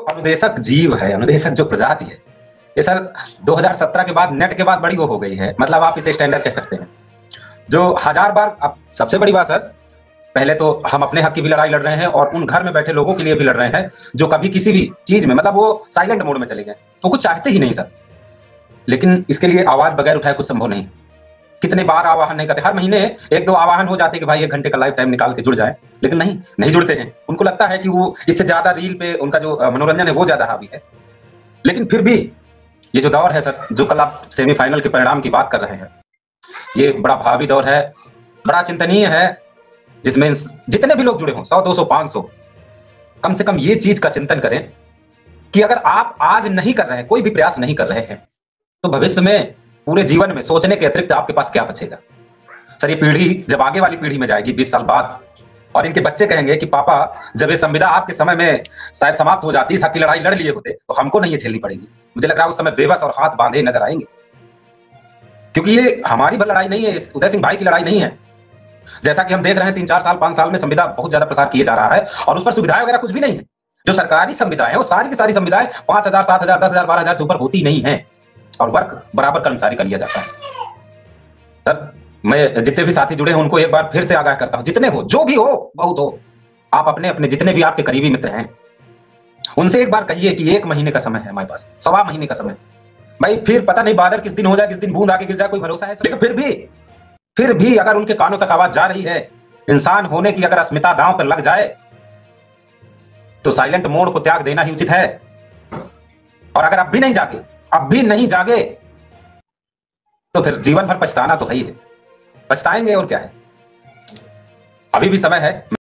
अनुदेशक जीव है, अनुदेशक जो प्रजाति है, ये सर 2017 के बाद, नेट के बाद बड़ी वो हो गई है। मतलब आप इसे स्टैंडर्ड कह सकते हैं, जो हजार बार। अब सबसे बड़ी बात सर, पहले तो हम अपने हक की भी लड़ाई लड़ रहे हैं और उन घर में बैठे लोगों के लिए भी लड़ रहे हैं जो कभी किसी भी चीज में, मतलब वो साइलेंट मोड में चले गए, तो कुछ चाहते ही नहीं सर। लेकिन इसके लिए आवाज बगैर उठाए कुछ संभव नहीं। कितने बार आवाहन नहीं करते, हर महीने एक दो आवाहन हो जाते कि भाई 1 घंटे का लाइव टाइम निकाल के जुड़ जाए, लेकिन नहीं जुड़ते हैं। उनको लगता है कि वो इससे ज्यादा रील पे उनका जो मनोरंजन है वो ज्यादा हावी है। लेकिन फिर भी ये जो दौर है सर, जो कल आप सेमीफाइनल के परिणाम की बात कर रहे हैं, ये बड़ा भावी दौर है, बड़ा चिंतनीय है, जिसमें जितने भी लोग जुड़े हों, 100 200 500, कम से कम ये चीज का चिंतन करें कि अगर आप आज नहीं कर रहे हैं, कोई भी प्रयास नहीं कर रहे हैं, तो भविष्य में पूरे जीवन में सोचने के अतिरिक्त आपके पास क्या बचेगा। सर ये पीढ़ी जब आगे वाली पीढ़ी में जाएगी 20 साल बाद, और इनके बच्चे कहेंगे कि पापा जब ये संविदा आपके समय में शायद समाप्त हो जाती, इस हक की लड़ाई लड़ लिए होते, तो हमको नहीं ये झेलनी पड़ेगी। मुझे लग रहा है उस समय बेबस और हाथ बांधे नजर आएंगे, क्योंकि ये हमारी लड़ाई नहीं है, उदय सिंह भाई की लड़ाई नहीं है। जैसा कि हम देख रहे हैं 3 4 साल 5 साल में संविदा बहुत ज्यादा प्रसार किया जा रहा है और उस पर सुविधाएं वगैरह कुछ भी नहीं है। जो सरकारी संविधाएं हैं वो सारी की सारी संविधाएं 5,000 7,000 10,000 12,000 से ऊपर होती नहीं है, और वर्क बराबर कर्मचारी का लिया जाता है। सर मैं जितने भी साथी जुड़े हैं उनको एक बार फिर से आगाह करता हूं, जितने हो, जो भी हो, बहुत हो, आप अपने अपने जितने भी आपके करीबी मित्र हैं उनसे एक बार कहिए कि 1 महीने का समय है हमारे पास, 1.25 महीने का समय। भाई फिर पता नहीं बादल किस दिन हो जाए, किस दिन बूंद आके गिर जाए, कोई भरोसा है। लेकिन फिर भी अगर उनके कानों तक आवाज जा रही है, इंसान होने की अगर अस्मिता दांव पर लग जाए, तो साइलेंट मोड को त्याग देना ही उचित है। और अगर अब भी नहीं जागे तो फिर जीवन भर पछताना तो है ही है, पछताएंगे और क्या है। अभी भी समय है।